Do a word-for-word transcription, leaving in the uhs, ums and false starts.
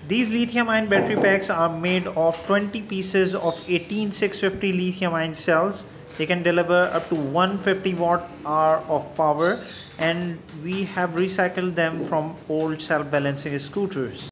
These lithium ion battery packs are made of twenty pieces of eighteen six fifty lithium ion cells. They can deliver up to one hundred fifty watt hour of power, and we have recycled them from old self balancing scooters.